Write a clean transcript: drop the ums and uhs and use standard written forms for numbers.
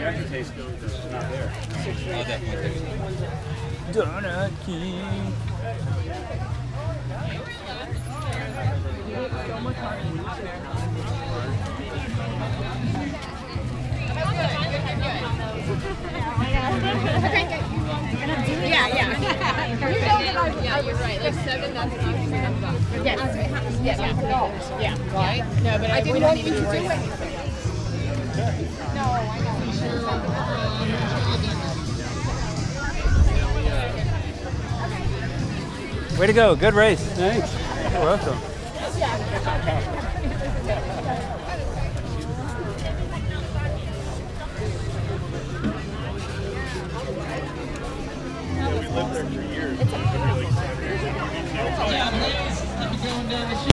aftertaste is not there. I'll definitely take it. Donut King. Yeah, you're right. Like 7, that's not $7. Yes. Yeah. Right? No, but I didn't want you to do anything. No, I know. Way to go. Good race. Thanks. You're welcome. We lived there for years.